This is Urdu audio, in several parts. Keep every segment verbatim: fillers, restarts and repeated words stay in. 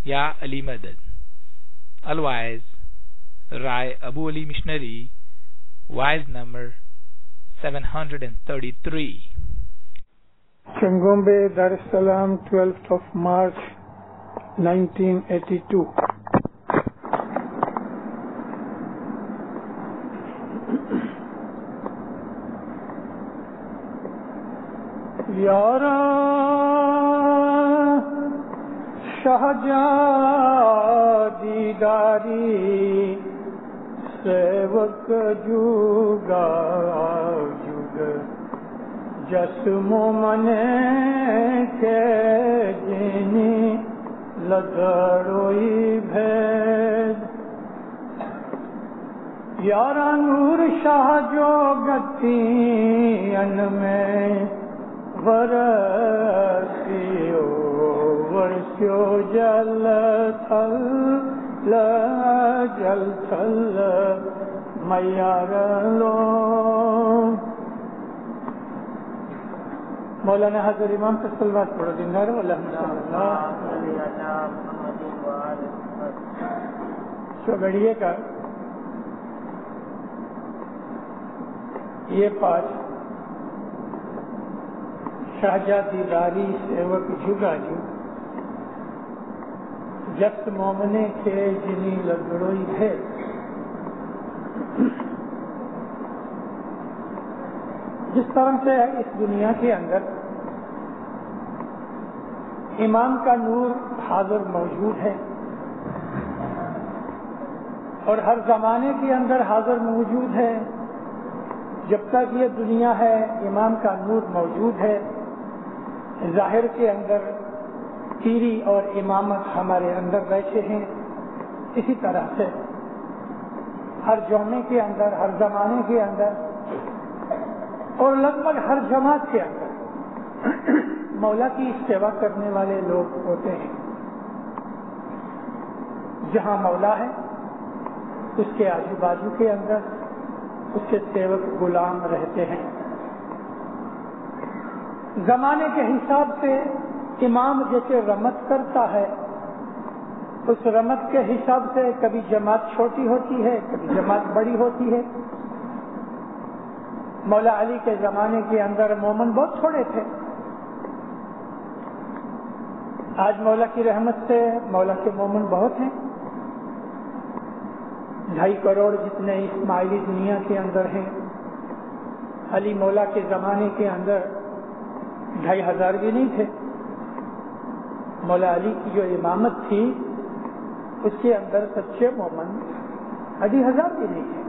یا علی مدد. Otherwise, Rai Abu Ali Missionary, wise number seven hundred thirty-three. Changombe, Dar es Salaam, twelfth of March, nineteen eighty-two. Yara Shahja Didari Sevak Juga Juga Jasmo Mane Ke Jini Lagaroi Bhed Yara Nur Shahjo Gati Anme Varasiyo Varsyo Jal Thal Jal Thal Mayaralo. مولانا حضر امام پر صلوات پڑھو دینار الحمدللہ. چوگڑیے کا یہ پانچ شاہجہ دیداری سیوک جھگا جو جس مومنے کے جنی لگڑوئی ہے. جس طرح سے اس دنیا کے اندر امام کا نور حاضر موجود ہے اور ہر زمانے کے اندر حاضر موجود ہے، جب تک یہ دنیا ہے امام کا نور موجود ہے. ظاہر کے اندر پیری اور امامت ہمارے اندر بیٹھے ہیں. اسی طرح سے ہر جونے کے اندر، ہر زمانے کے اندر اور لگ بھگ ہر جماعت کے اندر مولا کی سیوا کرنے والے لوگ ہوتے ہیں. جہاں مولا ہے اس کے آجو بازو کے اندر اس کے سیوک غلام رہتے ہیں. زمانے کے حساب سے امام جیسے رمت کرتا ہے، اس رمت کے حساب سے کبھی جماعت چھوٹی ہوتی ہے، کبھی جماعت بڑی ہوتی ہے. مولا علی کے زمانے کے اندر مومن بہت تھوڑے تھے. آج مولا کی رحمت سے مولا کے مومن بہت ہیں. ڈھائی کروڑ جتنے اسماعیلی دنیا کے اندر ہیں. علی مولا کے زمانے کے اندر ڈھائی ہزار بھی نہیں تھے. مولا علی کی جو امامت تھی اس کے اندر سچے مومن ادھی ہزار بھی نہیں تھے.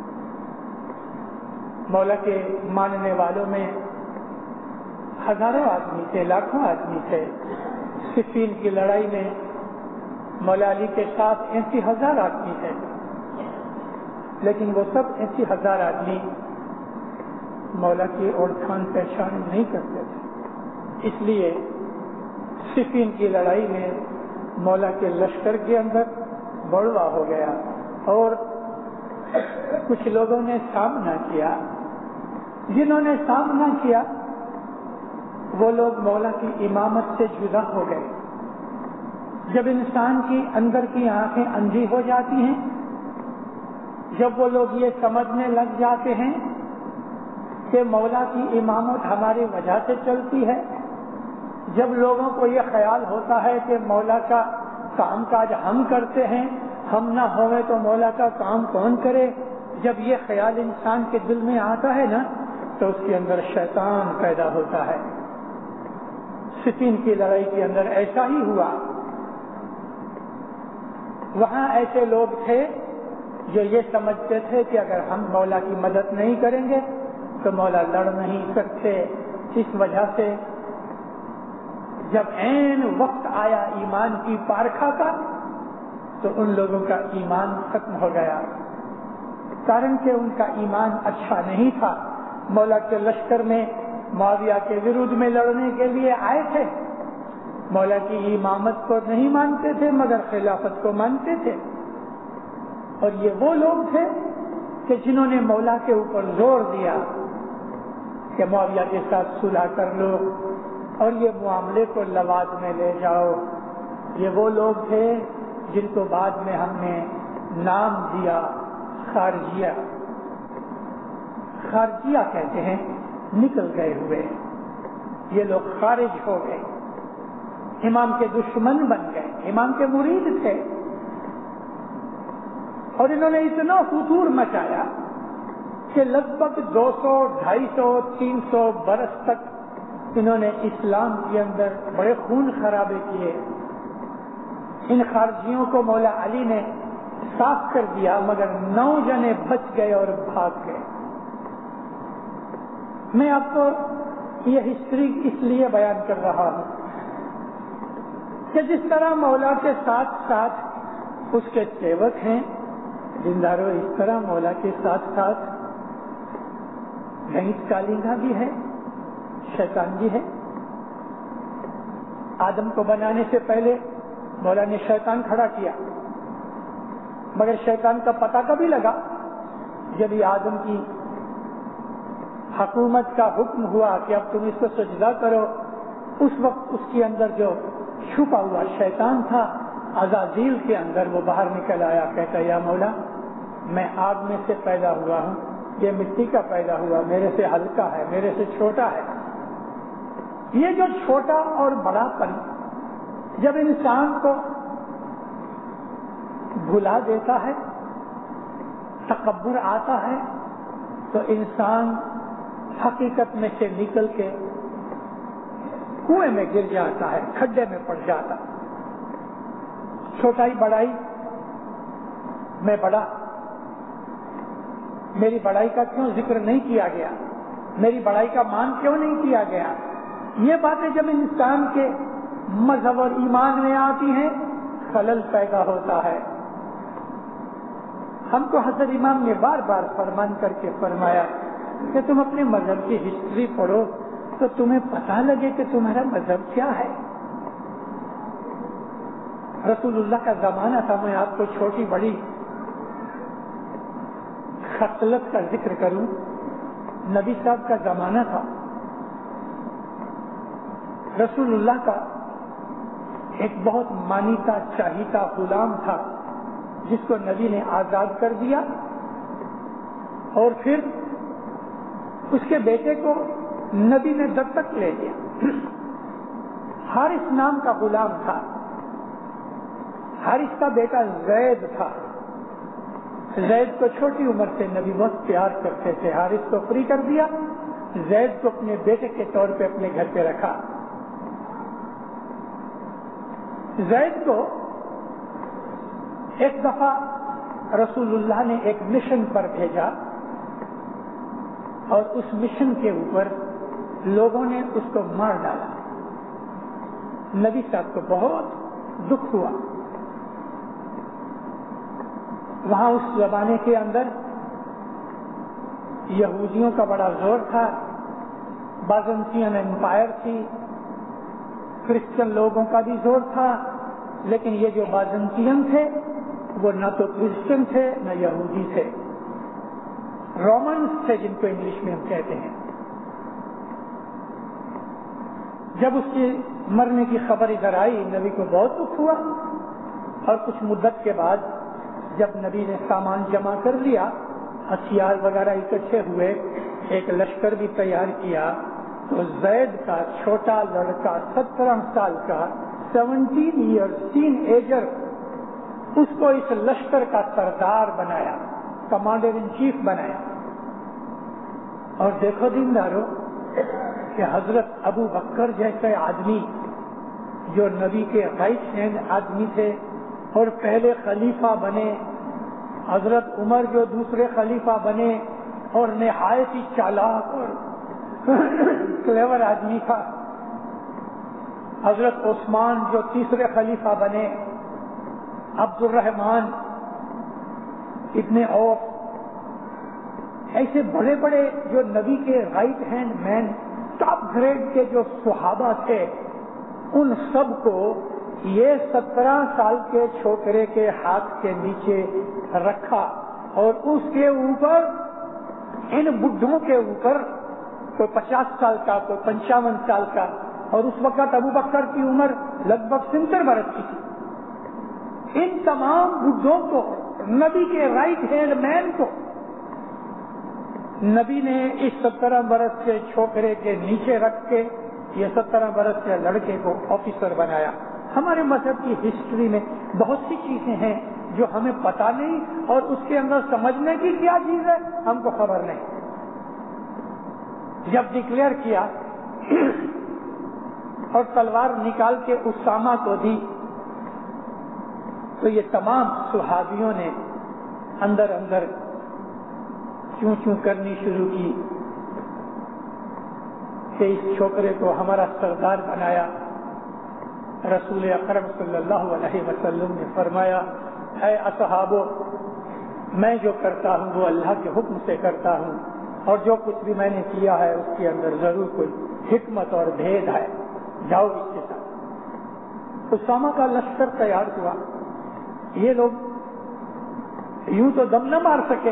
مولا کے ماننے والوں میں ہزاروں آدمی تھے، لاکھوں آدمی تھے. صفین کی لڑائی میں مولا علی کے ساتھ ایسی ہزار آدمی تھے، لیکن وہ سب ایسی ہزار آدمی مولا کی اوڑکھان پہچان نہیں کرتے تھے. اس لیے صفین کی لڑائی میں مولا کے لشکر کے اندر بڑوا ہو گیا اور کچھ لوگوں نے سامنا کیا. جنہوں نے سامنا کیا وہ لوگ مولا کی امامت سے جدا ہو گئے. جب انسان کی اندر کی آنکھیں اندھی ہو جاتی ہیں، جب وہ لوگ یہ سمجھنے لگ جاتے ہیں کہ مولا کی امامت ہماری وجہ سے چلتی ہے، جب لوگوں کو یہ خیال ہوتا ہے کہ مولا کا کام کاج ہم کرتے ہیں، ہم نہ ہوئے تو مولا کا کام کون کرے، جب یہ خیال انسان کے دل میں آتا ہے نا تو اس کے اندر شیطان پیدا ہوتا ہے. صفین کی لڑائی کے اندر ایسا ہی ہوا. وہاں ایسے لوگ تھے جو یہ سمجھتے تھے کہ اگر ہم مولا کی مدد نہیں کریں گے تو مولا لڑ نہیں سکتے. اس وجہ سے جب عین وقت آیا ایمان کی پارکھا کا تو ان لوگوں کا ایمان ختم ہو گیا، کارن کہ ان کا ایمان اچھا نہیں تھا. مولا کے لشکر میں معاویہ کے ورودھ میں لڑنے کے لیے آئے تھے. مولا کی امامت کو نہیں مانتے تھے مگر خلافت کو مانتے تھے. اور یہ وہ لوگ تھے کہ جنہوں نے مولا کے اوپر زور دیا کہ معاویہ کے ساتھ صلح کر لو اور یہ معاملے کو لواد میں لے جاؤ. یہ وہ لوگ تھے جن کو بعد میں ہم نے نام دیا خارجیہ. خارجیہ کہتے ہیں نکل گئے ہوئے. یہ لوگ خارج ہو گئے، امام کے دشمن بن گئے، امام کے مرید تھے، اور انہوں نے اتنا فتور مچایا کہ لگ بھگ دو سو ڈھائی سو تین سو برس تک انہوں نے اسلام کے اندر بڑے خون خرابے کیے. ان خارجیوں کو مولا علی نے صاف کر دیا، مگر نو جنے بچ گئے اور بھاگ گئے. میں آپ کو یہ ہسٹری اس لیے بیان کر رہا ہوں کہ جس طرح مولا کے ساتھ ساتھ اس کے سیوک ہیں دینداروں، اس طرح مولا کے ساتھ ساتھ گنیت کالنگا بھی ہے، شیطان بھی ہے. آدم کو بنانے سے پہلے مولا نے شیطان کھڑا کیا، مگر شیطان کا پتہ کبھی لگا جب یہ آدم کی حکومت کا حکم ہوا کہ اب تم اس کو سجدہ کرو. اس وقت اس کے اندر جو چھپا ہوا شیطان تھا عزازیل کے اندر، وہ باہر نکل آیا، کہتا یا مولا میں آگ میں سے پیدا ہوا ہوں، یہ مٹی کا پیدا ہوا، میرے سے ہلکا ہے، میرے سے چھوٹا ہے. یہ جو چھوٹا اور بڑا پن جب انسان کو بھلا دیتا ہے، تکبر آتا ہے، تو انسان حقیقت میں سے نکل کے کنویں میں گر جاتا ہے، کھڈے میں پڑ جاتا. چھوٹائی بڑائی، میں بڑا، میری بڑائی کا کیوں ذکر نہیں کیا گیا، میری بڑائی کا مان کیوں نہیں کیا گیا. یہ باتیں جب انسان کے مذہب اور ایمان میں آتی ہیں خلل پیدا ہوتا ہے. ہم کو حضرت امام نے بار بار فرمان کر کے فرمایا کہ تم اپنے مذہب کی ہسٹری پڑھو تو تمہیں پتہ لگے کہ تمہارا مذہب کیا ہے. رسول اللہ کا زمانہ تھا، میں آپ کو چھوٹی بڑی خصلت کا ذکر کروں. نبی صاحب کا زمانہ تھا، رسول اللہ کا ایک بہت مانیتا چاہیتا غلام تھا جس کو نبی نے آزاد کر دیا، اور پھر اس کے بیٹے کو نبی نے دستک لے لیا. حارث نام کا غلام تھا، حارث کا بیٹا زید تھا. زید کو چھوٹی عمر سے نبی بہت پیار کرتے تھے. حارث کو فری کر دیا، زید کو اپنے بیٹے کے طور پہ اپنے گھر پہ رکھا. زید کو ایک دفعہ رسول اللہ نے ایک مشن پر بھیجا، اور اس مشن کے اوپر لوگوں نے اس کو مار ڈالا. نبی صاحب کو بہت دکھ ہوا. وہاں اس زمانے کے اندر یہودیوں کا بڑا زور تھا، بازنطین امپائر تھی، کرسچن لوگوں کا بھی زور تھا، لیکن یہ جو بازنطین تھے وہ نہ تو کرسچن تھے نہ یہودی تھے، رومنس تھے جن کو انگلش میں ہم کہتے ہیں. جب اس کی مرنے کی خبر ادھر آئی نبی کو بہت دکھ ہوا، اور کچھ مدت کے بعد جب نبی نے سامان جمع کر لیا، ہتھیار وغیرہ اکٹھے ہوئے، ایک لشکر بھی تیار کیا، تو زید کا چھوٹا لڑکا سترہ سال کا سیونٹین ایئر تین ایجر اس کو اس لشکر کا سردار بنایا، کمانڈر ان چیف بنایا. اور دیکھو دیندارو کہ حضرت ابو بکر جیسے آدمی جو نبی کے رائٹ ہینڈ آدمی تھے اور پہلے خلیفہ بنے، حضرت عمر جو دوسرے خلیفہ بنے اور نہایت ہی چالاک اور کلیور آدمی تھا، حضرت عثمان جو تیسرے خلیفہ بنے، عبد الرحمان ابن عوف، ایسے بڑے بڑے جو نبی کے right hand man top grade کے جو صحابہ تھے، ان سب کو یہ سترہ سال کے چھوکرے کے ہاتھ کے نیچے رکھا، اور اس کے اوپر ان بڈھوں کے اوپر کوئی پچاس سال کا، کوئی پنچاون سال کا، اور اس وقت ابو بکر کی عمر لگ بھگ ستر برس کی تھی. ان تمام بڈھوں کو، نبی کے رائٹ ہینڈ مین کو نبی نے اس سترہ برس کے چھوکرے کے نیچے رکھ کے یہ سترہ برس کے لڑکے کو آفیسر بنایا. ہمارے مذہب کی ہسٹری میں بہت سی چیزیں ہیں جو ہمیں پتا نہیں، اور اس کے اندر سمجھنے کی کیا چیز ہے ہم کو خبر نہیں. جب ڈکلیئر کیا اور تلوار نکال کے اسامہ کو دی تو یہ تمام صحابیوں نے اندر اندر چوں چوں کرنی شروع کی کہ اس چھوکرے کو ہمارا سردار بنایا. رسول اکرم صلی اللہ علیہ وسلم نے فرمایا، اے اصحابو، میں جو کرتا ہوں وہ اللہ کے حکم سے کرتا ہوں، اور جو کچھ بھی میں نے کیا ہے اس کے اندر ضرور کوئی حکمت اور بھید ہے، جاؤ اس کے ساتھ. اسامہ کا لشکر تیار ہوا. یہ لوگ یوں تو دم نہ مار سکے.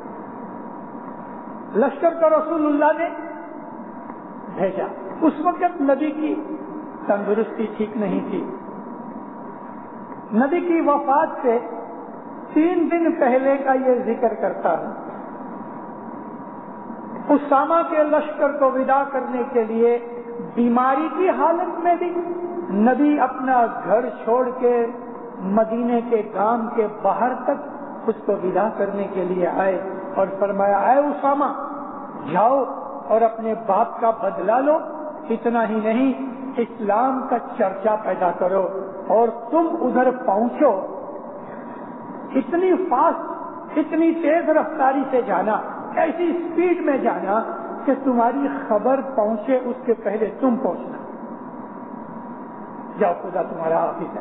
لشکر کو رسول اللہ نے بھیجا. اس وقت نبی کی تندرستی ٹھیک نہیں تھی. نبی کی وفات سے تین دن پہلے کا یہ ذکر کرتا ہوں. اسامہ کے لشکر کو ودا کرنے کے لیے بیماری کی حالت میں بھی نبی اپنا گھر چھوڑ کے مدینے کے گام کے باہر تک اس کو ودا کرنے کے لیے آئے اور فرمایا، اے اسامہ، جاؤ اور اپنے باپ کا بدلہ لو. اتنا ہی نہیں، اسلام کا چرچا پیدا کرو، اور تم ادھر پہنچو. اتنی فاسٹ، اتنی تیز رفتاری سے جانا، ایسی اسپیڈ میں جانا کہ تمہاری خبر پہنچے اس کے پہلے تم پہنچنا. جاؤ، خدا تمہارا حافظ ہے.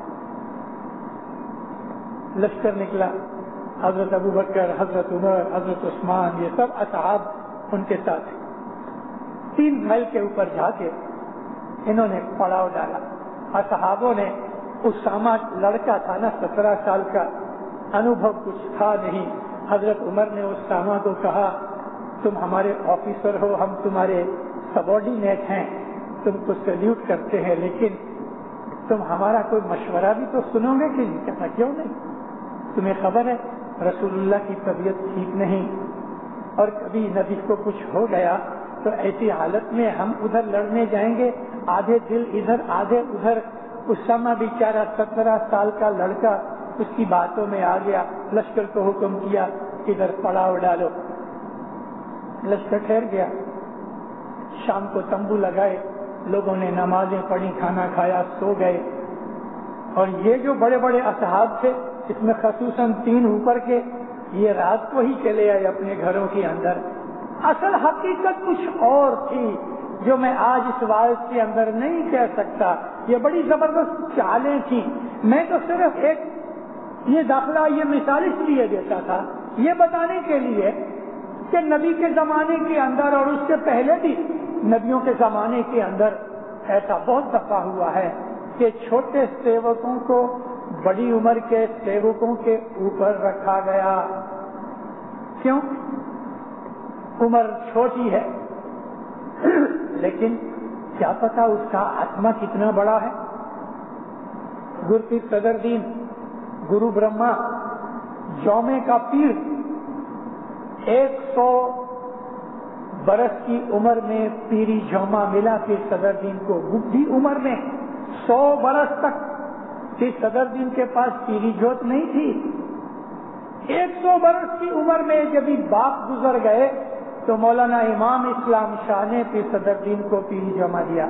لشکر نکلا. حضرت ابو بکر، حضرت عمر، حضرت عثمان، یہ سب اصحاب ان کے ساتھ ہیں. تین میل کے اوپر جا کے انہوں نے پڑاؤ ڈالا. اصحابوں نے، اسامہ لڑکا تھا نا سترہ سال کا، انوبھو کچھ تھا نہیں. حضرت عمر نے اسامہ کو کہا، تم ہمارے آفیسر ہو، ہم تمہارے سبارڈینیٹ ہیں، تم کو سیلیوٹ کرتے ہیں، لیکن تم ہمارا کوئی مشورہ بھی تو سنو گے کہ نہیں؟ کہتا کیوں نہیں، تمہیں خبر ہے رسول اللہ کی طبیعت ٹھیک نہیں، اور کبھی نبی کو کچھ ہو گیا تو ایسی حالت میں ہم ادھر لڑنے جائیں گے، آدھے دل ادھر آدھے ادھر. اسامہ بیچارہ سترہ سال کا لڑکا اس کی باتوں میں آ گیا. لشکر کو حکم کیا ادھر پڑاؤ ڈالو. لشکر ٹھہر گیا. شام کو تمبو لگائے، لوگوں نے نمازیں پڑھی، کھانا کھایا، سو گئے. اور یہ جو بڑے بڑے اصحاب تھے، اس میں خصوصاً تین اوپر کے، یہ رات کو ہی چلے آئے اپنے گھروں کے اندر. اصل حقیقت کچھ اور تھی جو میں آج اس واعظ کے اندر نہیں کہہ سکتا. یہ بڑی زبردست چالیں تھیں. میں تو صرف ایک یہ داخلہ، یہ مثال اس لیے دیتا تھا، یہ بتانے کے لیے کہ نبی کے زمانے کے اندر اور اس سے پہلے بھی نبیوں کے زمانے کے اندر ایسا بہت دفعہ ہوا ہے کہ چھوٹے سیوکوں کو بڑی عمر کے سیوکوں کے اوپر رکھا گیا. کیوں؟ عمر چھوٹی ہے، لیکن کیا پتا اس کا آتما کتنا بڑا ہے. گرپیر صدر دین، گرو برہما، جومے کا پیر، ایک سو برس کی عمر میں پیری جوما ملا پھر صدر دین کو. بڈھی عمر میں سو برس تک پھر صدر دین کے پاس پیری جوت نہیں تھی. ایک سو برس کی عمر میں جب باپ گزر گئے تو مولانا امام اسلام شاہ نے پھر صدر دین کو پیری جما دیا.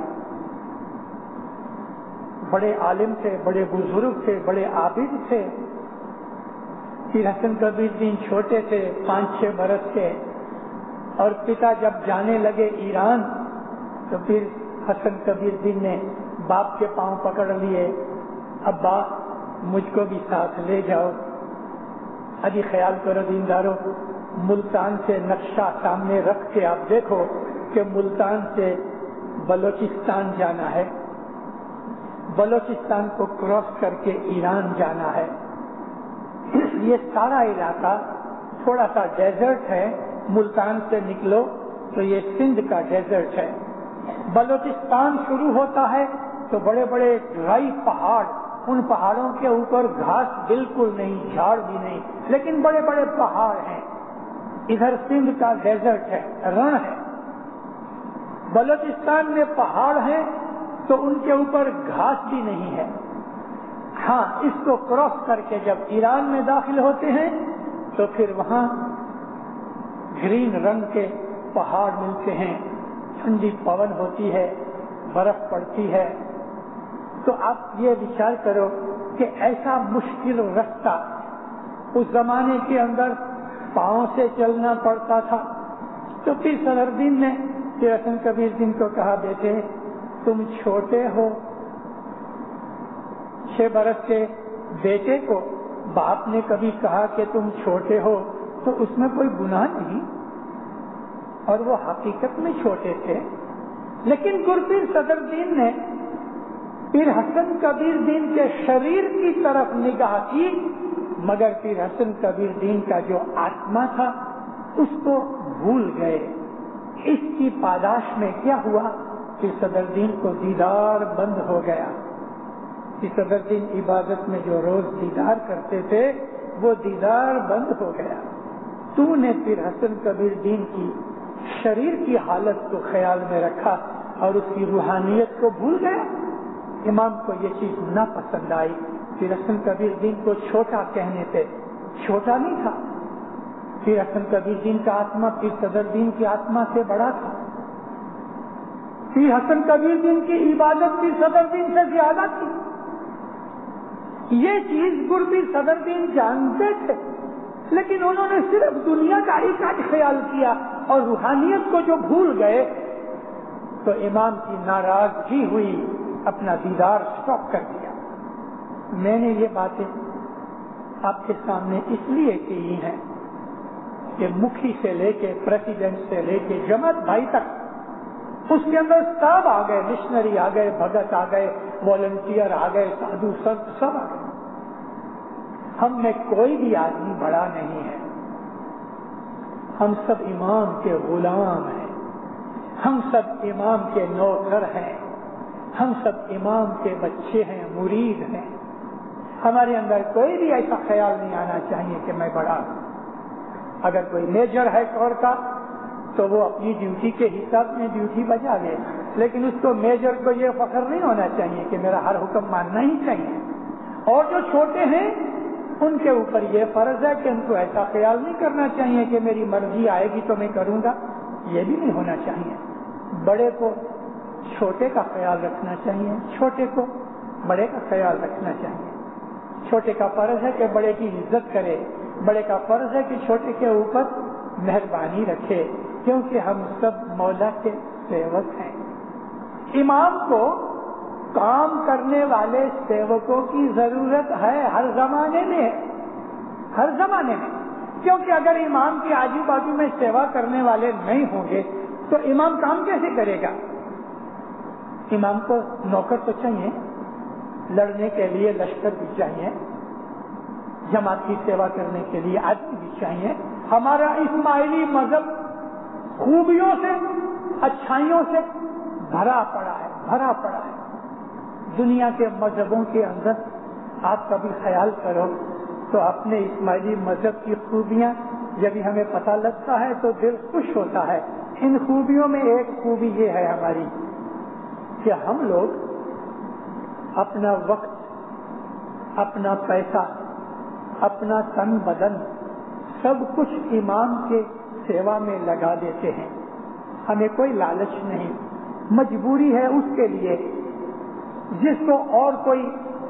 بڑے عالم تھے، بڑے بزرگ تھے، بڑے عابد تھے. پھر حسن کبیر دین چھوٹے تھے، پانچ چھ برس کے، اور پتا جب جانے لگے ایران تو پھر حسن کبیر دین نے باپ کے پاؤں پکڑ لیے، ابا مجھ کو بھی ساتھ لے جاؤ. ابھی خیال کرو دیندارو، ملتان سے نقشہ سامنے رکھ کے آپ دیکھو کہ ملتان سے بلوچستان جانا ہے، بلوچستان کو کراس کر کے ایران جانا ہے. یہ سارا علاقہ تھوڑا سا ڈیزرٹ ہے. ملتان سے نکلو تو یہ سندھ کا ڈیزرٹ ہے. بلوچستان شروع ہوتا ہے تو بڑے بڑے ڈرائی پہاڑ ان پہاڑوں کے اوپر گھاس بالکل نہیں، جھاڑ بھی نہیں، لیکن بڑے بڑے پہاڑ ہیں. ادھر سندھ کا ڈیزرٹ ہے، رن ہے. بلوچستان میں پہاڑ ہیں تو ان کے اوپر گھاس بھی نہیں ہے. ہاں، اس کو کراس کر کے جب ایران میں داخل ہوتے ہیں تو پھر وہاں گرین رنگ کے پہاڑ ملتے ہیں، ٹھنڈی پون ہوتی ہے، برف پڑتی ہے. تو آپ یہ وچار کرو کہ ایسا مشکل رستہ اس زمانے کے اندر پاؤں سے چلنا پڑتا تھا. تو پھر صدر الدین نے پھر حسن کبیر دین کو کہا، بیٹے تم چھوٹے ہو. چھ برس کے بیٹے کو باپ نے کبھی کہا کہ تم چھوٹے ہو تو اس میں کوئی گناہ نہیں، اور وہ حقیقت میں چھوٹے تھے. لیکن گرپیر صدر الدین نے پھر حسن کبیر دین کے شریر کی طرف نگاہ کی، مگر پھر حسن کبیر دین کا جو آتما تھا اس کو بھول گئے. اس کی پاداش میں کیا ہوا کہ صدر الدین کو دیدار بند ہو گیا. کہ صدر الدین عبادت میں جو روز دیدار کرتے تھے وہ دیدار بند ہو گیا. تو نے پھر حسن کبیر دین کی شریر کی حالت کو خیال میں رکھا اور اس کی روحانیت کو بھول گیا. امام کو یہ چیز نہ پسند آئی. پھر حسن کبیر دین کو چھوٹا کہنے پہ، چھوٹا نہیں تھا. پھر حسن کبیر دین کا آتما پھر صدر الدین کی آتما سے بڑا تھا. پھر حسن کبیر دین کی عبادت پھر صدر الدین سے زیادہ تھی. یہ چیز گرپیر صدر الدین جانتے تھے، لیکن انہوں نے صرف دنیا کا ایک آج خیال کیا اور روحانیت کو جو بھول گئے تو امام کی ناراضگی ہوئی، اپنا دیدار سٹاپ کر دیا. میں نے یہ باتیں آپ کے سامنے اس لیے کی ہیں کہ مکھی سے لے کے پریزیڈنٹ سے لے کے جماعت بھائی تک اس کے اندر سب آ گئے، مشنری آ گئے، بھگت آ گئے، والنٹیئر آ گئے، سادھو سنت سب آ گئے. ہم میں کوئی بھی آدمی بڑا نہیں ہے. ہم سب امام کے غلام ہیں، ہم سب امام کے نوکر ہیں، ہم سب امام کے بچے ہیں، مرید ہیں. ہمارے اندر کوئی بھی ایسا خیال نہیں آنا چاہیے کہ میں بڑا ہوں. اگر کوئی میجر ہے کور کا تو وہ اپنی ڈیوٹی کے حساب میں ڈیوٹی بجا لے، لیکن اس کو میجر کو یہ فخر نہیں ہونا چاہیے کہ میرا ہر حکم ماننا ہی چاہیے. اور جو چھوٹے ہیں ان کے اوپر یہ فرض ہے کہ ان کو ایسا خیال نہیں کرنا چاہیے کہ میری مرضی آئے گی تو میں کروں گا. یہ بھی نہیں ہونا چاہیے. بڑے کو چھوٹے کا خیال رکھنا چاہیے، چھوٹے کو بڑے کا خیال رکھنا چاہیے. چھوٹے کا فرض ہے کہ بڑے کی عزت کرے، بڑے کا فرض ہے کہ چھوٹے کے اوپر مہربانی رکھے، کیونکہ ہم سب مولا کے سیوک ہیں. امام کو کام کرنے والے سیوکوں کی ضرورت ہے، ہر زمانے میں، ہر زمانے میں. کیونکہ اگر امام کے آجو بازو میں سیوا کرنے والے نہیں ہوں گے تو امام کام کیسے کرے گا؟ امام کو نوکر تو چاہیے، لڑنے کے لیے لشکر بھی چاہیے، جماعت کی سیوا کرنے کے لیے آدمی بھی چاہیے. ہمارا اسماعیلی مذہب خوبیوں سے، اچھائیوں سے بھرا پڑا ہے، بھرا پڑا ہے. دنیا کے مذہبوں کے اندر آپ کبھی خیال کرو تو اپنے اسماعیلی مذہب کی خوبیاں جب ہمیں پتہ لگتا ہے تو دل خوش ہوتا ہے. ان خوبیوں میں ایک خوبی یہ ہے ہماری کہ ہم لوگ اپنا وقت، اپنا پیسہ، اپنا تن بدن سب کچھ امام کے سیوا میں لگا دیتے ہیں. ہمیں کوئی لالچ نہیں، مجبوری ہے اس کے لیے جس کو اور کوئی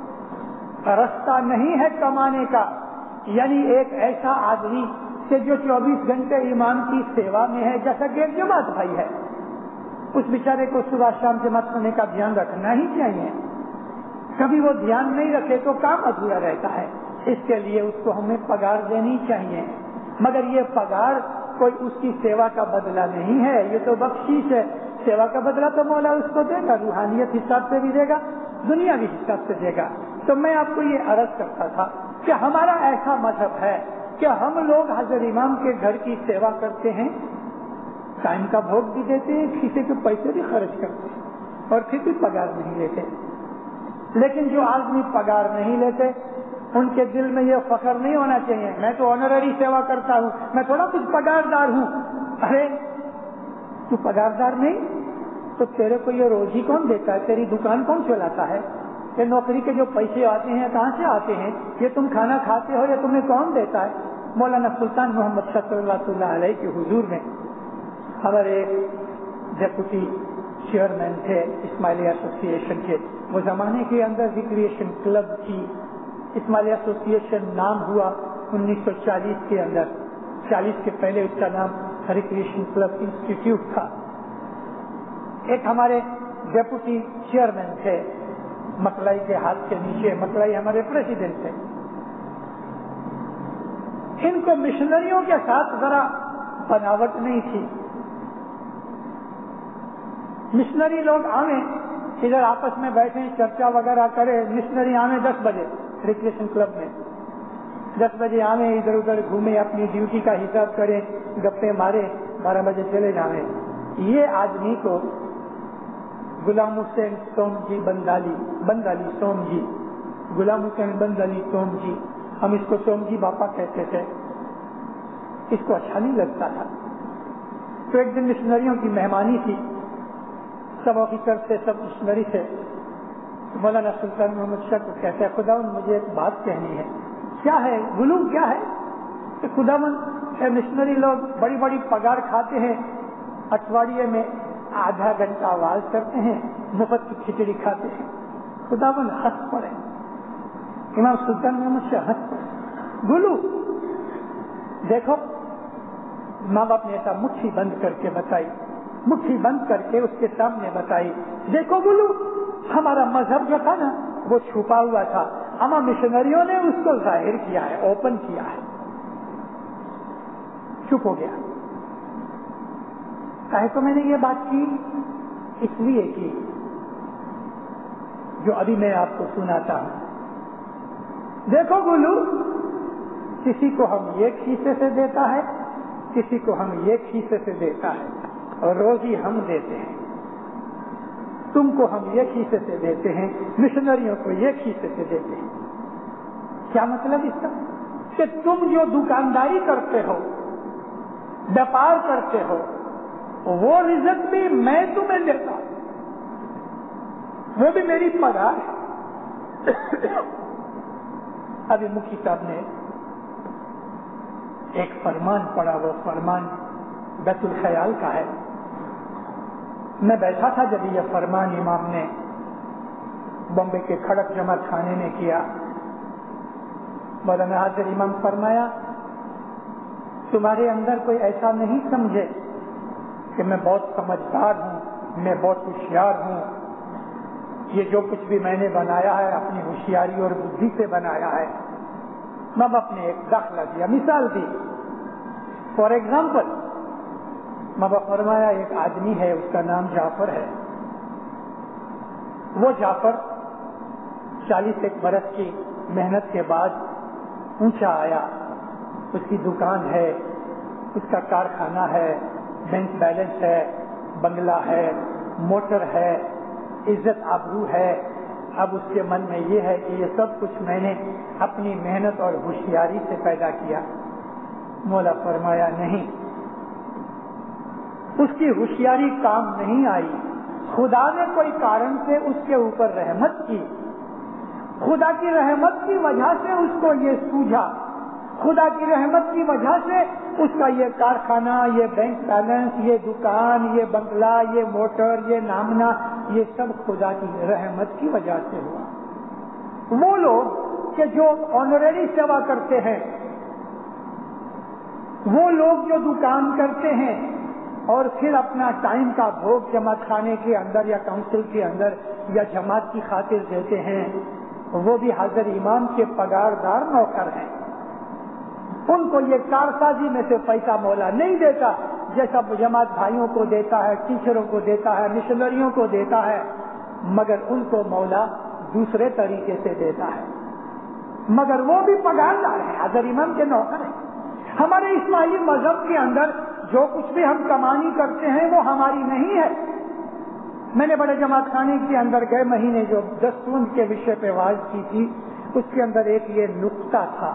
رستہ نہیں ہے کمانے کا. یعنی ایک ایسا آدمی کہ جو چوبیس گھنٹے امام کی سیوا میں ہے، جیسا کہ ایک جماعت بھائی ہے، اس بیچارے کو صبح شام جماعت کرنے کا دھیان رکھنا ہی چاہیے. کبھی وہ دھیان نہیں رکھے تو کام ادھورا رہتا ہے. اس کے لیے اس کو ہمیں پگار دینی چاہیے، مگر یہ پگار کوئی اس کی سیوا کا بدلہ نہیں ہے، یہ تو بخشش ہے. سیوا کا بدلہ تو مولا اس کو دے گا، روحانیت حساب سے بھی دے گا، دنیا بھی حساب سے دے گا. تو میں آپ کو یہ عرض کرتا تھا کہ ہمارا ایسا مذہب ہے کہ ہم لوگ حضرت امام کے گھر کی سیوا کرتے ہیں، ٹائم کا بھوگ بھی دیتے ہیں، کسی کے پیسے بھی خرچ کرتے ہیں اور پھر بھی پگار نہیں لیتے. لیکن جو آدمی پگار نہیں لیتے ان کے دل میں یہ فخر نہیں ہونا چاہیے میں تو آنرری سیوا کرتا ہوں, میں تھوڑا کچھ پگاردار ہوں. ارے تو پگاردار نہیں تو تیرے کو یہ روزی کون دیتا ہے, تیری دکان کون چلاتا ہے, یہ نوکری کے جو پیسے آتے ہیں کہاں سے آتے ہیں, یہ تم کھانا کھاتے ہو یا تمہیں کون دیتا ہے. مولانا سلطان محمد شاہ رحمۃ اللہ علیہ کے حضور میں ہمارے ڈپٹی چیئرمین تھے اسماعیلی ایسوسی ایشن کے. وہ زمانے کے اندر ریکریشن کلب کی اسماعیلی ایسوسی ایشن نام ہوا انیس سو چالیس کے اندر. چالیس کے پہلے اس کا نام ریکریشن کلب انسٹیٹیوٹ تھا. ایک ہمارے ڈپٹی چیئرمین تھے مکلائی کے ہاتھ کے نیچے, مکلائی ہمارے پریزیڈنٹ تھے. ان کو مشنریوں کے ساتھ ذرا بناوٹ نہیں تھی. مشنری لوگ آویں ادھر آپس میں بیٹھے چرچا وغیرہ کرے, مشنری آویں دس بجے ریکریشن کلب میں, دس بجے آویں ادھر ادھر گھومے, اپنی ڈیوٹی کا حساب کرے, گپے مارے, بارہ بجے چلے جاویں. یہ آدمی کو غلام حسین سوم جی بندالی بندالی سوم جی غلام حسین بندالی سوم جی, ہم اس کو سوم جی باپا کہتے تھے, اس کو اچھا نہیں لگتا تھا. تو ایک دن مشنریوں کی مہمانی تھی, سب آفیسر سے سب مشنری تھے. مولانا سلطان محمد شاہ کو کہتے ہیں خدا مجھے ایک بات کہنی ہے. کیا ہے گلو, کیا ہے کہ خدا مشنری لوگ بڑی بڑی پگار کھاتے ہیں, اٹھواڑیے میں آدھا گھنٹہ آواز کرتے ہیں, مفت کی کھچڑی کھاتے ہیں. خدا بند ہنس پڑے, امام سلطان محمد شاہ ہنس پڑے. گلو دیکھو, ماں باپ نے ایسا مٹھی بند کر کے بتائی, مٹھی بند کر کے اس کے سامنے بتائی, دیکھو گلو ہمارا مذہب جو تھا نا وہ چھپا ہوا تھا, ہمارا مشنریوں نے اس کو ظاہر کیا ہے, اوپن کیا ہے. چپ ہو گیا. کہے تو میں نے یہ بات کی اس لیے کی جو ابھی میں آپ کو سناتا ہوں. دیکھو گلو, کسی کو ہم ایک حصے سے دیتا ہے, کسی کو ہم ایک حصے سے دیتا ہے, اور روزی ہم دیتے ہیں. تم کو ہم ایک حصے سے دیتے ہیں, مشنریوں کو ایک حصے سے دیتے ہیں. کیا مطلب اس کا کہ تم جو دکانداری کرتے ہو, व्यापार کرتے ہو, وہ رزق بھی میں تمہیں دیتا ہوں, وہ بھی میری پگار ہے. ابھی مکھی صاحب نے ایک فرمان پڑھا, وہ فرمان بیت الخیال کا ہے. میں بیٹھا تھا جب یہ فرمان امام نے بمبے کے کھڑک جماعت خانے میں کیا. مولانا حاضر امام فرمایا تمہارے اندر کوئی ایسا نہیں سمجھے کہ میں بہت سمجھدار ہوں, میں بہت ہوشیار ہوں, یہ جو کچھ بھی میں نے بنایا ہے اپنی ہوشیاری اور بدھی سے بنایا ہے. میں اپنے ایک داخلہ دیا, مثال دی. فار ایگزامپل ماں فرمایا ایک آدمی ہے, اس کا نام جعفر ہے. وہ جعفر چالیس ایک برس کی محنت کے بعد اونچا آیا. اس کی دکان ہے, اس کا کارخانہ ہے, بینک بیلنس ہے, بنگلہ ہے, موٹر ہے, عزت آبرو ہے. اب اس کے من میں یہ ہے کہ یہ سب کچھ میں نے اپنی محنت اور ہوشیاری سے پیدا کیا. مولا فرمایا نہیں, اس کی ہوشیاری کام نہیں آئی. خدا نے کوئی کارن سے اس کے اوپر رحمت کی, خدا کی رحمت کی وجہ سے اس کو یہ سوجھا, خدا کی رحمت کی وجہ سے اس کا یہ کارخانہ, یہ بینک بیلنس, یہ دکان, یہ بنگلہ, یہ موٹر, یہ نامنا, یہ سب خدا کی رحمت کی وجہ سے ہوا. وہ لوگ کہ جو آنرری سیوا کرتے ہیں, وہ لوگ جو دکان کرتے ہیں اور پھر اپنا ٹائم کا بھوگ جماعت خانے کے اندر یا کونسل کے اندر یا جماعت کی خاطر دیتے ہیں, وہ بھی حاضر امام کے پگاردار نوکر ہیں. ان کو یہ کارسازی میں سے پیسہ مولا نہیں دیتا جیسا جماعت بھائیوں کو دیتا ہے, ٹیچروں کو دیتا ہے, مشنریوں کو دیتا ہے, مگر ان کو مولا دوسرے طریقے سے دیتا ہے. مگر وہ بھی پگاردار ہیں, حاضر امام کے نوکر ہیں. ہمارے اسماعیلی مذہب کے اندر جو کچھ بھی ہم کمانی کرتے ہیں وہ ہماری نہیں ہے, میں نے بڑے جماعت خانے کے اندر گئے مہینے جو دسوند کے وشے پہ واز کی تھی، اس کے اندر ایک یہ نقطہ تھا،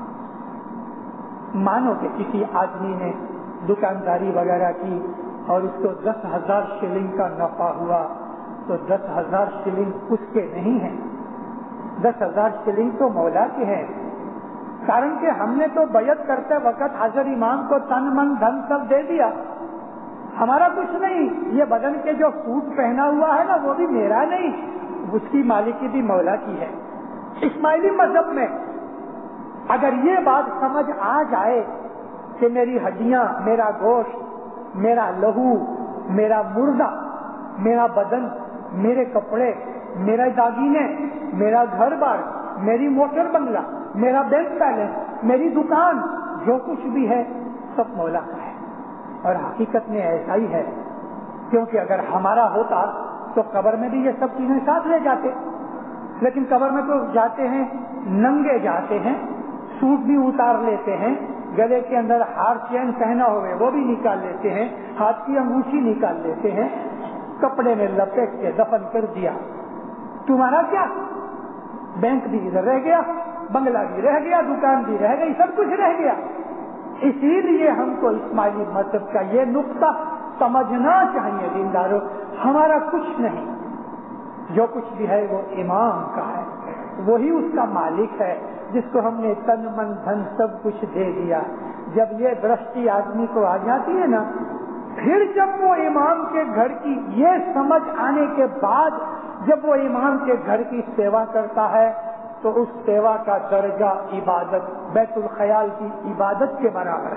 مانو کہ کسی آدمی نے دکانداری وغیرہ کی اور اس کو دس ہزار شلنگ کا نفع ہوا، تو دس ہزار شلنگ اس کے نہیں ہیں، دس ہزار شلنگ تو مولا کے ہیں، کارن کہ ہم نے تو بیعت کرتے وقت حضرت امام کو تن من دھن سب دے دیا، ہمارا کچھ نہیں، یہ بدن کے جو سوٹ پہنا ہوا ہے نا وہ بھی میرا نہیں، اس کی مالکی بھی مولا کی ہے۔ اسماعیلی مذہب میں اگر یہ بات سمجھ آ جائے کہ میری ہڈیاں، میرا گوشت، میرا لہو، میرا مردہ، میرا بدن، میرے کپڑے، میرا داگینے، میرا گھر بار، میری موٹر بنگلہ، میرا بینک بیلنس، میری دکان، جو کچھ بھی ہے سب مولا کا ہے، اور حقیقت میں ایسا ہی ہے، کیونکہ اگر ہمارا ہوتا تو قبر میں بھی یہ سب چیزیں ساتھ لے جاتے، لیکن قبر میں تو جاتے ہیں ننگے جاتے ہیں، سوٹ بھی اتار لیتے ہیں، گلے کے اندر ہار چین پہنا ہوئے وہ بھی نکال لیتے ہیں، ہاتھ کی انگوٹھی نکال لیتے ہیں، کپڑے میں لپیٹ کے دفن کر دیا۔ تمہارا کیا؟ بینک بھی ادھر رہ گیا، بنگلہ بھی رہ گیا، دکان بھی رہ گئی، سب کچھ رہ گیا۔ اسی لیے ہم کو اسماعیلی مذہب کا یہ نقطہ سمجھنا چاہیے دینداروں، ہمارا کچھ نہیں، جو کچھ بھی ہے وہ امام کا ہے، وہی اس کا مالک ہے، جس کو ہم نے تن من دھن سب کچھ دے دیا۔ جب یہ درشٹی آدمی کو آ جاتی ہے نا، پھر جب وہ امام کے گھر کی یہ سمجھ آنے کے بعد جب وہ امام کے گھر کی سیوا کرتا ہے تو اس سیوا کا درجہ عبادت، بیت الخیال کی عبادت کے برابر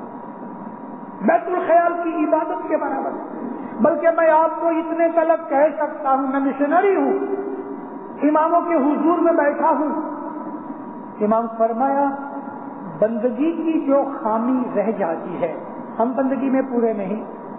ہے، بیت الخیال کی عبادت کے برابر ہے۔ بلکہ میں آپ کو اتنے تلک کہہ سکتا ہوں، میں مشنری ہوں، اماموں کے حضور میں بیٹھا ہوں، امام فرمایا بندگی کی جو خامی رہ جاتی ہے، ہم بندگی میں پورے نہیں،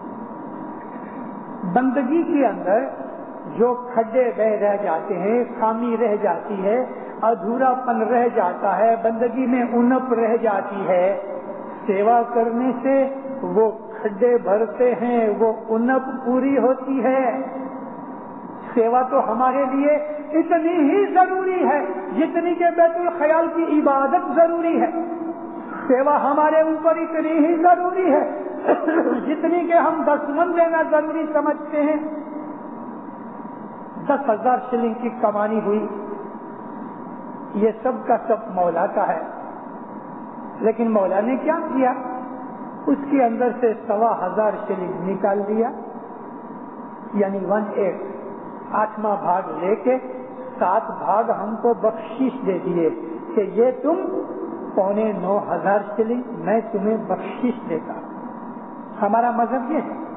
بندگی کے اندر جو کھڈے بہ رہ جاتے ہیں، خامی رہ جاتی ہے، ادھورا پن رہ جاتا ہے، بندگی میں انپ رہ جاتی ہے، سیوا کرنے سے وہ کھڈے بھرتے ہیں، وہ انپ پوری ہوتی ہے۔ سیوا تو ہمارے لیے اتنی ہی ضروری ہے جتنی کہ بیت الخیال کی عبادت ضروری ہے، سیوا ہمارے اوپر اتنی ہی ضروری ہے جتنی کہ ہم دسمن دینا ضروری سمجھتے ہیں۔ دس ہزار شلنگ کی کمانی ہوئی، یہ سب کا سب مولا کا ہے، لیکن مولا نے کیا کیا؟ اس کے اندر سے سوا ہزار شلنگ نکال دیا، یعنی ون ایٹ، آٹھواں بھاگ لے کے سات بھاگ ہم کو بخشش دے دیے کہ یہ تم پونے نو ہزار شلنگ میں تمہیں بخشش دیتا۔ ہمارا مذہب یہ ہے،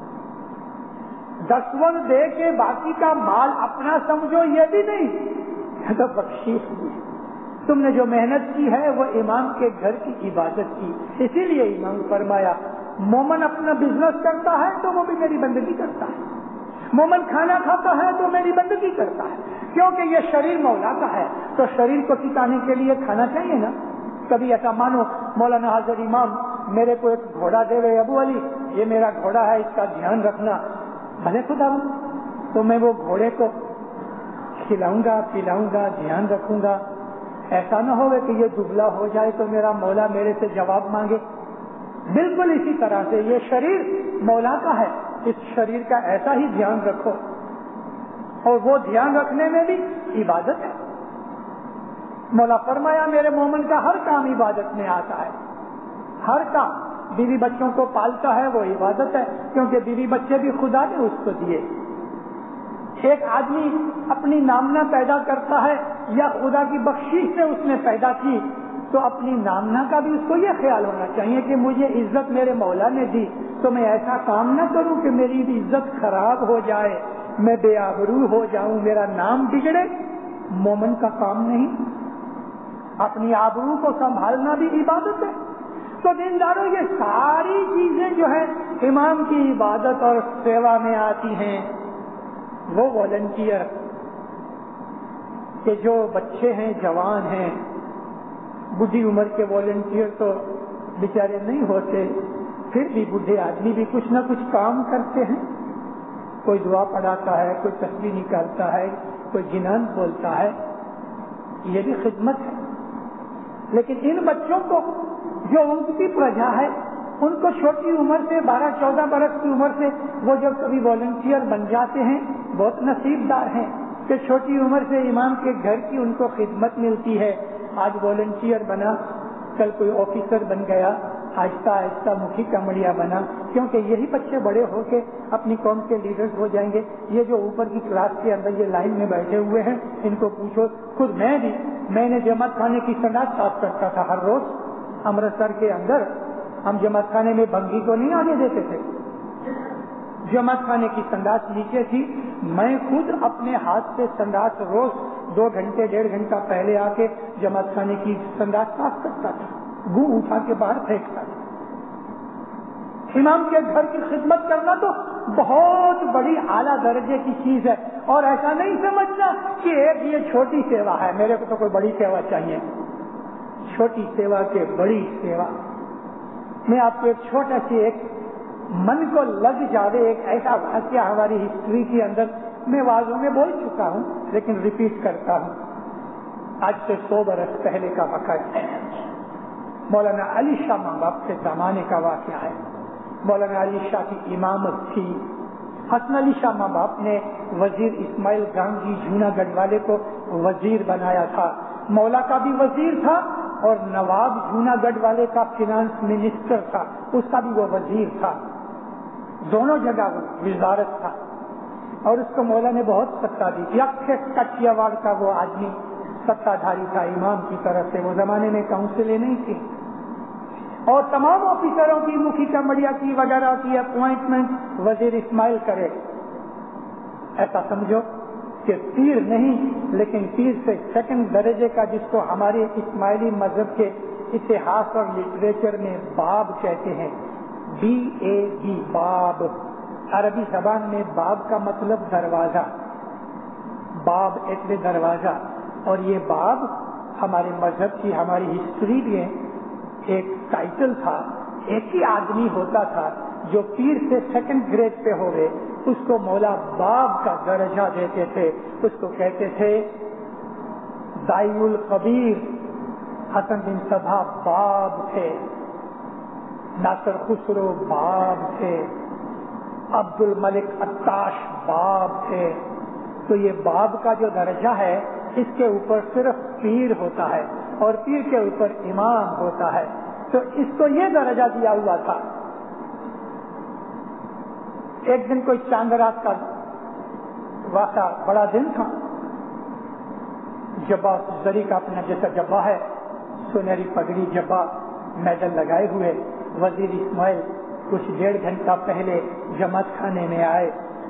دسون دے کے باقی کا مال اپنا سمجھو، یہ بھی نہیں، تو بخشش دی، تم نے جو محنت کی ہے وہ امام کے گھر کی عبادت کی۔ اسی لیے امام فرمایا مومن اپنا بزنس کرتا ہے تو وہ بھی میری بندگی کرتا ہے، مومن کھانا کھاتا ہے تو میری بندگی کرتا ہے، کیونکہ یہ شریر مولا کا ہے، تو شریر کو ٹکانے کے لیے کھانا چاہیے نا۔ کبھی ایسا مانو مولانا حضرت امام میرے کو ایک گھوڑا دے رہے، ابو علی یہ میرا گھوڑا ہے، اس کا دھیان رکھنا، بھلے خدا تو میں وہ گھوڑے کو کھلاؤں گا، پلاؤں گا، دھیان رکھوں گا، ایسا نہ ہوگا کہ یہ دبلا ہو جائے تو میرا مولا میرے سے جواب مانگے۔ بالکل اسی طرح سے یہ شریر مولا کا ہے، اس شریر کا ایسا ہی دھیان رکھو، اور وہ دھیان رکھنے میں بھی عبادت ہے۔ مولا فرمایا میرے مومن کا ہر کام عبادت میں آتا ہے، ہر کام، بیوی بچوں کو پالتا ہے وہ عبادت ہے، کیونکہ بیوی بچے بھی خدا نے اس کو دیے۔ ایک آدمی اپنی نامنا پیدا کرتا ہے یا خدا کی بخشش سے اس نے پیدا کی، تو اپنی نامنا کا بھی اس کو یہ خیال ہونا چاہیے کہ مجھے عزت میرے مولا نے دی، تو میں ایسا کام نہ کروں کہ میری عزت خراب ہو جائے، میں بے آبرو ہو جاؤں، میرا نام بگڑے۔ مومن کا کام نہیں، اپنی آبرو کو سنبھالنا بھی عبادت ہے۔ تو دینداروں یہ ساری چیزیں جو ہیں امام کی عبادت اور سیوا میں آتی ہیں۔ وہ والنٹیئر کہ جو بچے ہیں، جوان ہیں، بڑھی عمر کے والنٹیئر تو بیچارے نہیں ہوتے، پھر بھی بوڑھے آدمی بھی کچھ نہ کچھ کام کرتے ہیں، کوئی دعا پڑھاتا ہے، کوئی تسبیح نکالتا ہے، کوئی جنان بولتا ہے، یہ بھی خدمت ہے۔ لیکن ان بچوں کو جو ان کی پرجا ہے، ان کو چھوٹی عمر سے بارہ چودہ برس کی عمر سے وہ جب کبھی والنٹیئر بن جاتے ہیں، بہت نصیب دار ہیں کہ چھوٹی عمر سے امام کے گھر کی ان کو خدمت ملتی ہے۔ آج والنٹیئر بنا، کل کوئی آفیسر بن گیا، آہستہ آہستہ مکھی کمڑیا بنا، کیونکہ یہی بچے بڑے ہو کے اپنی قوم کے لیڈرز ہو جائیں گے۔ یہ جو اوپر کی کلاس کے اندر یہ لائن میں بیٹھے ہوئے ہیں، ان کو پوچھو، خود میں بھی میں نے جماعت خانے کی سنڈاس صاف کرتا تھا ہر روز۔ امرتسر کے اندر ہم جماعت خانے میں بھنگی کو نہیں آنے دیتے تھے، جماعت خانے کی سنڈاس نیچے تھی، میں خود اپنے ہاتھ سے سنڈاس روز دو گھنٹے ڈیڑھ گھنٹہ پہلے آ کے جماعت خانے کی سنڈاس صاف کرتا تھا، گو اٹھا کے باہر پھینکتا تھا۔ امام کے گھر کی خدمت کرنا تو بہت بڑی اعلیٰ درجے کی چیز ہے، اور ایسا نہیں سمجھنا کہ ایک یہ چھوٹی سیوا ہے، میرے کو تو کوئی بڑی سیوا چاہیے۔ چھوٹی سیوا کے بڑی سیوا۔ میں آپ کو ایک چھوٹا سی ایک من کو لگ جاوے ایک ایسا واقعہ ہماری ہسٹری کے اندر میں واضح میں بول چکا ہوں لیکن ریپیٹ کرتا ہوں۔ آج سے سو برس پہلے کا واقعہ ہے، مولانا علی شاہ ماں باپ کے زمانے کا واقعہ ہے۔ مولانا علی شاہ کی امامت تھی، حسن علی شاہ ماں باپ نے وزیر اسماعیل گانجی جونا گڑھ والے کو وزیر بنایا تھا، مولا کا بھی وزیر تھا اور نواب جونا گڑھ والے کا فینانس منسٹر تھا، اس کا بھی وہ وزیر تھا، دونوں جگہ وزارت تھا، اور اس کو مولا نے بہت ستا دی۔ یک کٹیا واڑ کا وہ آدمی ستا دھاری تھا امام کی طرف سے، وہ زمانے میں کاؤنسلیں نہیں تھی، اور تمام آفیسروں کی مکھی کمڑیا کی وغیرہ کی اپوائنٹمنٹ وزیر اسماعیل کرے۔ ایسا سمجھو کہ پیر نہیں لیکن پیر سے سیکنڈ درجے کا، جس کو ہمارے اسماعیلی مذہب کے اتہاس اور لٹریچر میں باب کہتے ہیں، بی اے بی باب، عربی زبان میں باب کا مطلب دروازہ، باب ایک دروازہ، اور یہ باب ہمارے مذہب کی ہماری ہسٹری میں ایک ٹائٹل تھا۔ ایک ہی آدمی ہوتا تھا جو پیر سے سیکنڈ گریڈ پہ ہو گئے، اس کو مولا باب کا درجہ دیتے تھے، اس کو کہتے تھے دائی القبیر۔ حسن بن صبا باب تھے، ناصر خسرو باب تھے، عبد الملک عطاش باب تھے۔ تو یہ باب کا جو درجہ ہے اس کے اوپر صرف پیر ہوتا ہے اور پیر کے اوپر امام ہوتا ہے، تو اس کو یہ درجہ دیا ہوا تھا۔ ایک دن کوئی چاند رات کا واقعہ، بڑا دن تھا، جبا زری کا اپنا جیسا جبا ہے، سنہری پگڑی جبا میڈل لگائے ہوئے وزیر اسماعیل کچھ ڈیڑھ گھنٹہ پہلے جماعت خانے میں آئے۔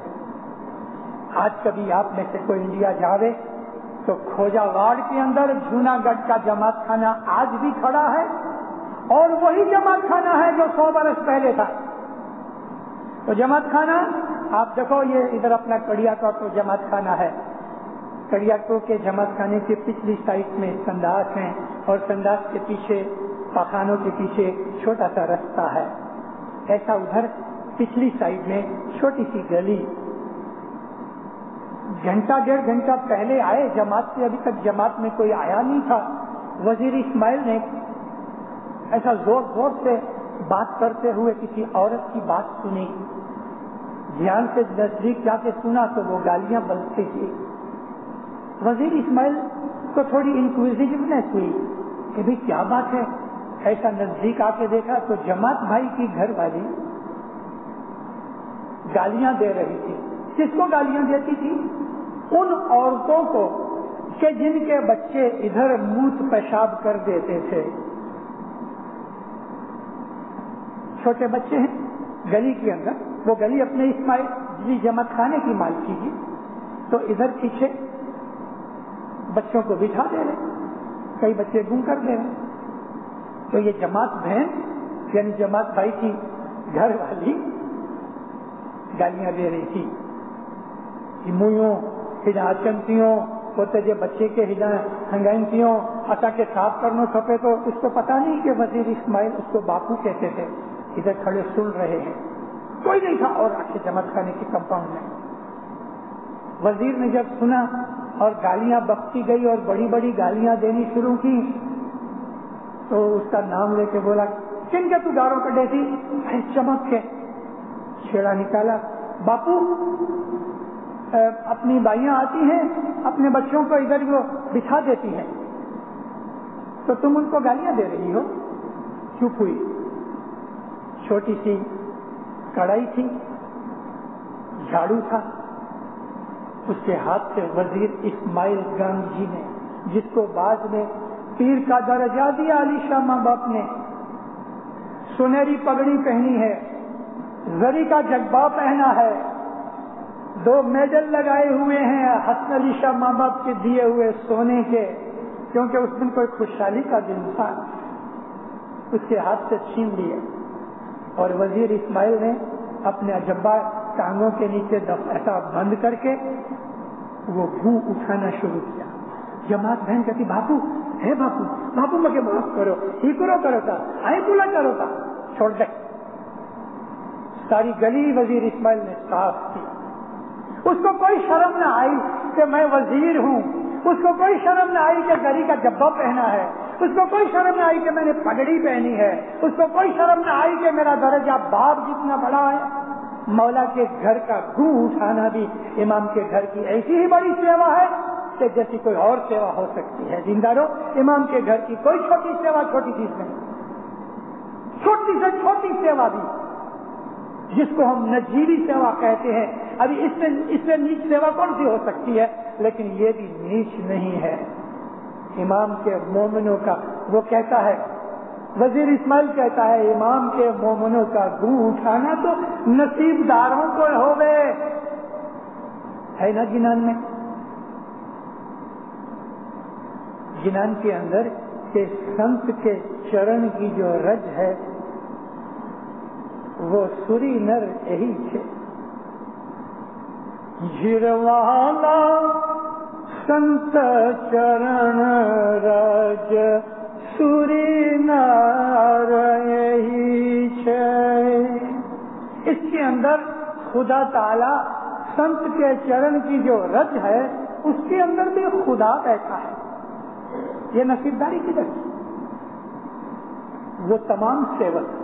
آج کبھی آپ میں سے کوئی انڈیا جاوے تو کھوجا واڑ کے اندر جونا گڑھ کا جماعت خانہ آج بھی کھڑا ہے، اور وہی جماعت خانہ ہے جو سو برس پہلے تھا۔ تو جماعت خانہ آپ دیکھو، یہ ادھر اپنا کڑیا کا تو جماعت خانہ ہے، کڑیا کو کے جماعت خانے کے پچھلی سائڈ میں سنداس ہیں، اور سنداس کے پیچھے پاخانوں کے پیچھے چھوٹا سا رستہ ہے۔ ایسا ادھر پچھلی سائڈ میں چھوٹی سی گلی۔ گھنٹہ ڈیڑھ گھنٹہ پہلے آئے جماعت سے، ابھی تک جماعت میں کوئی آیا نہیں تھا۔ وزیر اسماعیل نے ایسا زور زور سے بات کرتے ہوئے کسی عورت کی بات سنی، دھیان سے نزدیک جا کے سنا تو وہ گالیاں بکتی تھی۔ وزیر اسماعیل کو تھوڑی انکویزیٹونیس ہوئی کہ بھی کیا بات ہے، ایسا نزدیک آ کے دیکھا تو جماعت بھائی کی گھر والی گالیاں دے رہی تھی۔ کس کو گالیاں دیتی تھی؟ ان عورتوں کو کہ جن کے بچے ادھر موت پیشاب کر دیتے تھے۔ چھوٹے بچے ہیں گلی کے اندر، وہ گلی اپنے اسماعیلی جماعت خانے کی مالکی کی، تو ادھر پیچھے بچوں کو بٹھا دے رہے، کئی بچے گم کر دے رہے۔ تو یہ جماعت بہن یعنی جماعت بھائی کی گھر والی گالیاں دے رہی تھی، مویوں ہجا چنتیوں ہوتے جو بچے کے ہجا ہنگنتیوں اچھا کے صاف کرنا کھپے، تو اس کو پتا نہیں کہ وزیر اسماعیل اس کو باپو کہتے تھے۔ ادھر کھڑے سن رہے ہیں، کوئی نہیں تھا، اور آخر جماعت خانے کے کمپاؤنڈ میں وزیر نے جب سنا اور گالیاں بکتی گئی اور بڑی بڑی گالیاں دینی شروع کی تو اس کا نام لے کے بولا کن کے تو گاروں کڈے تھی؟ چمک کے چھیڑا نکالا، باپو اپنی بائیاں آتی ہیں اپنے بچوں کو ادھر وہ بٹھا دیتی ہیں تو تم ان کو گالیاں دے رہی ہو۔ چپ ہوئی۔ چھوٹی سی کڑائی تھی، جھاڑو تھا، اس کے ہاتھ سے وزیر اسماعیل گنج جی نے، جس کو بعد میں پیر کا درجہ دیا علی شاہ ماں باپ نے، سنہری پگڑی پہنی ہے، زری کا جبہ پہنا ہے، دو میڈل لگائے ہوئے ہیں حسن علی شاہ ماں باپ کے دیے ہوئے سونے کے، کیونکہ اس دن کوئی خوشحالی کا دن تھا، اس کے ہاتھ سے چھین لیے اور وزیر اسماعیل نے اپنے جبہ ٹانگوں کے نیچے ایسا بند کر کے وہ گھو اٹھانا شروع کیا۔ جماعت بہن کہتی باپو ہے باپو باپو مجھے معاف کرو، ہی کرو کرو تھا آئی بولا کرو تھا، چھوڑ دے۔ ساری گلی وزیر اسماعیل نے صاف کی۔ اس کو کوئی شرم نہ آئی کہ میں وزیر ہوں، اس کو کوئی شرم نہ آئی کہ گری کا جبہ پہنا ہے، اس کو کوئی شرم نہ آئی کہ میں نے پگڑی پہنی ہے، اس کو کوئی شرم نہ آئی کہ میرا درجہ باپ جتنا بڑا ہے۔ مولا کے گھر کا گھو اٹھانا بھی امام کے گھر کی ایسی ہی بڑی سیوا ہے کہ جیسی کوئی اور سیوا ہو سکتی ہے۔ دینداروں، امام کے گھر کی کوئی چھوٹی سیوا چھوٹی چیز نہیں، چھوٹی سے چھوٹی سیوا بھی جس کو ہم نجیلی سیوا کہتے ہیں، ابھی اس سے اس سے نیچ سیوا کون سی ہو سکتی ہے، لیکن یہ بھی نیچ نہیں ہے۔ امام کے مومنوں کا وہ کہتا ہے، وزیر اسماعیل کہتا ہے امام کے مومنوں کا گھو اٹھانا تو نصیب داروں کو ہوگے، ہے نا جنان میں؟ جنان کے اندر کہ سنت کے چرن کی جو رج ہے وہ سری نر یہی ہے، جھروانا سنت چرن رج سری نر یہی ہے۔ اس کے اندر خدا تعالی سنت کے چرن کی جو رج ہے اس کے اندر بھی خدا بیٹھا ہے۔ یہ نصیبداری کی رج، وہ تمام سیوک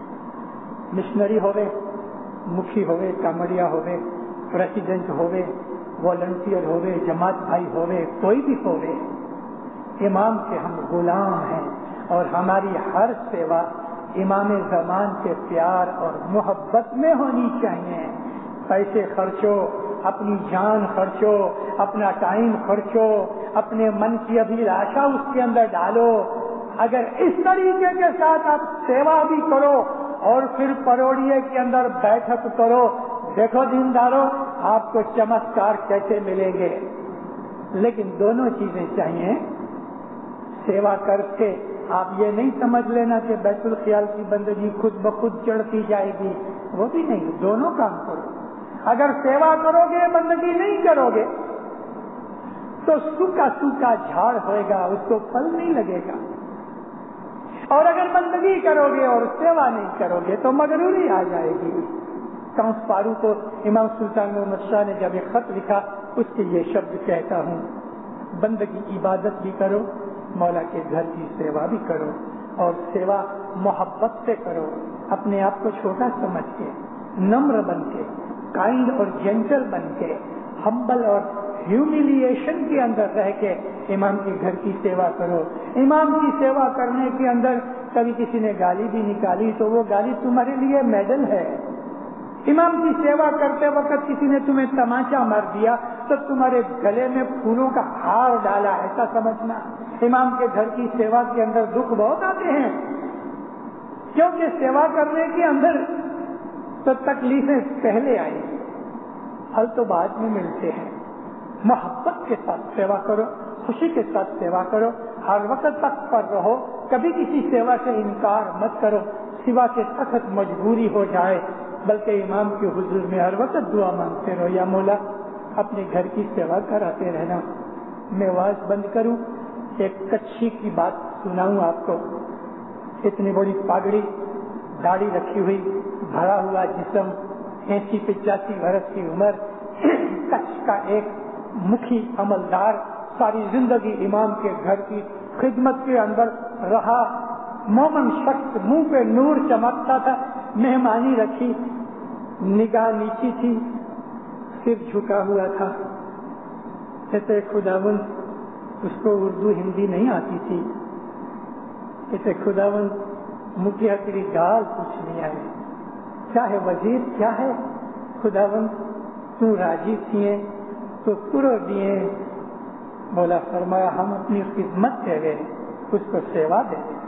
مشنری ہوئے، مکھی ہوئے، کامڑیا ہوئے، پریسیڈنٹ ہوئے، والنٹیئر ہوئے، جماعت بھائی ہوئے، کوئی بھی ہوئے، امام کے ہم غلام ہیں اور ہماری ہر سیوا امام زمان کے پیار اور محبت میں ہونی چاہیے۔ پیسے خرچو، اپنی جان خرچو، اپنا ٹائم خرچو، اپنے من کی ابھیلاشا اس کے اندر ڈالو، اگر اس طریقے کے ساتھ آپ سیوا بھی کرو اور پھر پروڑیے کے اندر بیٹھک کرو، دیکھو دینداروں آپ کو چمتکار کیسے ملیں گے۔ لیکن دونوں چیزیں چاہیے۔ سیوا کر کے آپ یہ نہیں سمجھ لینا کہ بیت الخیال کی بندگی خود بخود چڑھتی جائے گی، وہ بھی نہیں، دونوں کام کرو۔ اگر سیوا کرو گے بندگی نہیں کرو گے تو سوکھا سوکھا جھاڑ ہوئے گا، اس کو پھل نہیں لگے گا، اور اگر بندگی کرو گے اور سیوا نہیں کرو گے تو مغروری آ جائے گی۔ کانس پارو کو امام سلطان محمد شاہ نے جب ایک خط لکھا اس کے یہ شبد کہتا ہوں، بندگی عبادت بھی کرو، مولا کے گھر کی سیوا بھی کرو، اور سیوا محبت سے کرو، اپنے آپ کو چھوٹا سمجھ کے، نمر بن کے، کائنڈ اور جینٹل بن کے، ہمبل اور ہیوملیشن کے اندر رہ کے امام کے گھر کی سیوا کرو۔ امام کی سیوا کرنے کے اندر کبھی کسی نے گالی بھی نکالی تو وہ گالی تمہارے لیے میڈل ہے۔ امام کی سیوا کرتے وقت کسی نے تمہیں تماچا مار دیا تو تمہارے گلے میں پھولوں کا ہار ڈالا، ایسا سمجھنا۔ امام کے گھر کی سیوا کے اندر دکھ بہت آتے ہیں، کیونکہ سیوا کرنے کے اندر تو تکلیفیں پہلے آئی، پھل تو بعد میں ملتے ہیں۔ محبت کے ساتھ سیوا کرو، خوشی کے ساتھ سیوا کرو، ہر وقت تک پر رہو، کبھی کسی سیوا سے انکار مت کرو سوا کے سخت مجبوری ہو جائے، بلکہ امام کے حضور میں ہر وقت دعا مانگتے رہو، یا مولا اپنے گھر کی سیوا کراتے رہنا۔ میں آواز بند کروں، ایک کچھی کی بات سناؤں آپ کو۔ اتنی بڑی پاگڑی، داڑھی رکھی ہوئی، بھرا ہوا جسم، ایسی پچاسی برس کی عمر، کچھ کا ایک مکھی عملدار ساری زندگی امام کے گھر کی خدمت کے اندر رہا. مومن شخص، منہ پہ نور چمکتا تھا، مہمانی رکھی، نگاہ نیچی تھی، سر جھکا ہوا تھا. کہتے خداوند اس کو اردو ہندی نہیں آتی تھی. کہتے خداوند مکھیا تیری گال پوچھنی ہے، کیا ہے وزیر، کیا ہے؟ خداوند تو راضی تھیے تو کرو دیے. مولا فرمایا ہم اپنی خدمت دے گئے، اس کو سیوا دے گئے.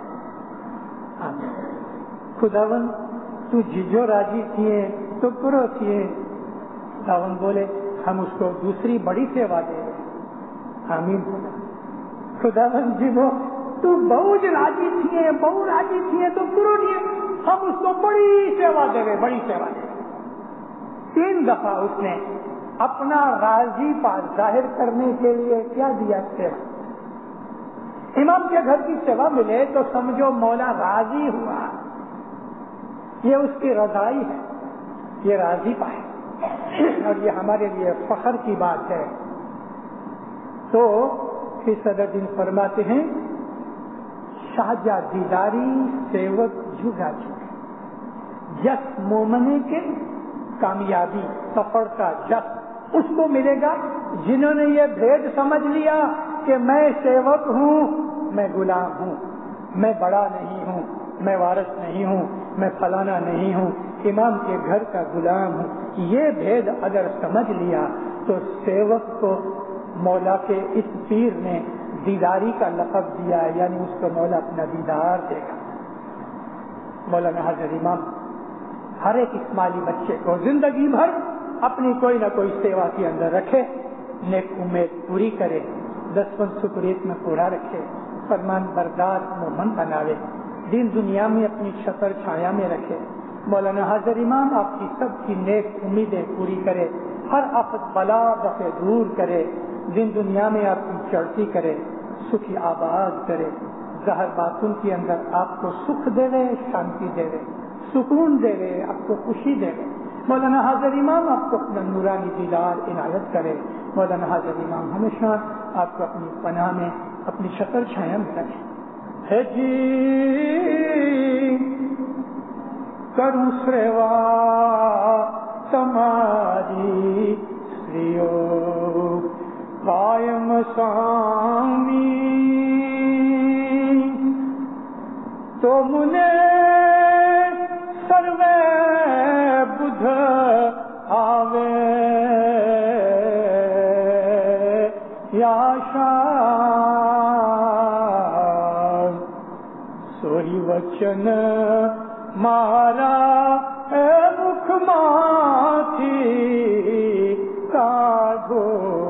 خداوند تو ججو راضی تھیے تو کرو تھیے. خداوند بولے ہم اس کو دوسری بڑی سیوا دے گئے. آمین. خداوند جی وہ تو بہو راضی تھیے، بہو راضی تھیے تو کرو دیے، ہم اس کو بڑی سیوا دے گئے، بڑی سیوا دے گئے. تین دفعہ اس نے اپنا راضی پاس ظاہر کرنے کے لیے کیا دیا؟ سیوا. امام کے گھر کی سیوا ملے تو سمجھو مولا راضی ہوا، یہ اس کی رضائی ہے، یہ راضی پائے، اور یہ ہمارے لیے فخر کی بات ہے. تو پھر صدر دن فرماتے ہیں شاہجہ دیداری سیوک جھگا جھگا. جس مومنے کے کامیابی سفر کا جس اس کو ملے گا جنہوں نے یہ بھید سمجھ لیا کہ میں سیوک ہوں، میں غلام ہوں، میں بڑا نہیں ہوں، میں وارث نہیں ہوں، میں فلانا نہیں ہوں، امام کے گھر کا غلام ہوں. یہ بھید اگر سمجھ لیا تو سیوک کو مولا کے اس پیر نے دیداری کا لقب دیا، یعنی اس کو مولا اپنا دیدار دے گا. مولانا حضرت امام ہر ایک اسماعیلی بچے کو زندگی بھر اپنی کوئی نہ کوئی سیوا کے اندر رکھے، نیک امید پوری کرے، دسون سکریت میں پورا رکھے، فرمان بردار مومن بناوے، دین دنیا میں اپنی شکر چھایا میں رکھے. مولانا حضرت امام آپ کی سب کی نیک امیدیں پوری کرے، ہر آفت بلا دفع دور کرے، دین دنیا میں آپ کی چڑھتی کرے، سکھی آباد کرے، ظاہر باطن کے اندر آپ کو سکھ دے رہے، شانتی دے رہے، سکون دے رہے، آپ کو خوشی دے رہے. مولانا حضرت امام آپ کو اپنا نورانی دیدار عنایت کرے. مولانا حضرت امام ہمیشہ آپ کو اپنی پناہ میں، اپنی شکر چھایا میں رکھے. ہے جی کروں سیوا تمہاری سریو قائم سامی تو منے سروے بدھ آوے یا شام سوئی وچن مارا اے مکھ ماتھی کاڈھو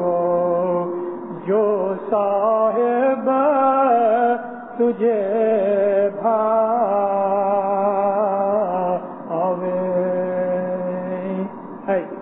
جو صاحب تجھے بھا آوے.